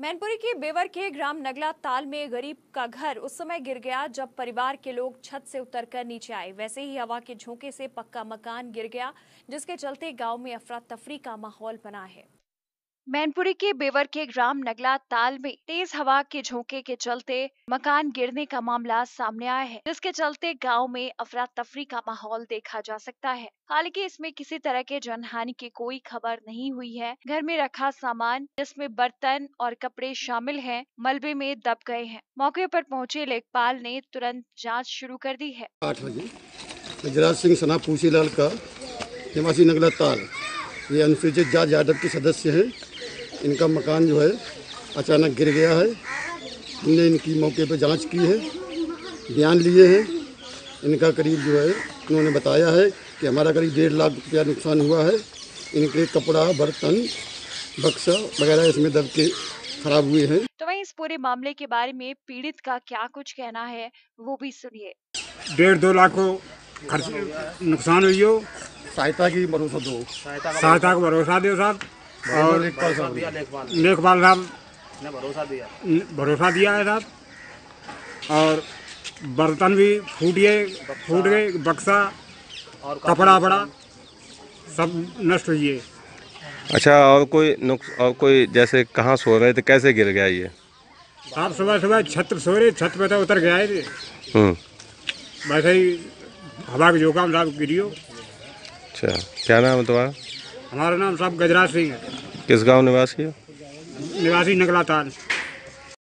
मैनपुरी के बेवर के ग्राम नगला ताल में गरीब का घर उस समय गिर गया जब परिवार के लोग छत से उतरकर नीचे आए। वैसे ही हवा के झोंके से पक्का मकान गिर गया, जिसके चलते गांव में अफरा तफरी का माहौल बना है। मैनपुरी के बेवर के ग्राम नगला ताल में तेज हवा के झोंके के चलते मकान गिरने का मामला सामने आया है, जिसके चलते गांव में अफरा तफरी का माहौल देखा जा सकता है। हालांकि इसमें किसी तरह के जनहानि की कोई खबर नहीं हुई है। घर में रखा सामान, जिसमें बर्तन और कपड़े शामिल हैं, मलबे में दब गए हैं। मौके पर पहुंचे लेखपाल ने तुरंत जांच शुरू कर दी है। 8 बजे गुजरात सिंह सना पूसीलाल का निवासी नगला ताल, ये अनुसूचित जाति यादव के सदस्य हैं। इनका मकान जो है अचानक गिर गया है। हमने इनकी मौके पर जांच की है, बयान लिए हैं। इनका करीब जो है उन्होंने बताया है कि हमारा करीब 1.5 लाख रुपया नुकसान हुआ है। इनके कपड़ा, बर्तन, बक्सा वगैरह इसमें दब के खराब हुए हैं। तो वहीं इस पूरे मामले के बारे में पीड़ित का क्या कुछ कहना है, वो भी सुनिए। 1.5-2 लाख को खर्च नुकसान हुई हो, सहायता की भरोसा दो, सहायता को भरोसा दो साहब। और लेखपाल साहब ने भरोसा दिया है साहब। और बर्तन भी फूट गए, बक्सा और कपड़ा बड़ा सब नष्ट हुई है। अच्छा, और कोई जैसे कहाँ सो रहे थे, कैसे गिर गया ये? साहब सुबह छत सो रहे, छत पे तो उतर गया है। वैसे ही हवा के झोंका में साहब गिरी हो। अच्छा, क्या नाम है तुम्हारा? हमारा नाम साहब गजराज सिंह है। किस गांव निवासी हो? निवासी नगला ताल।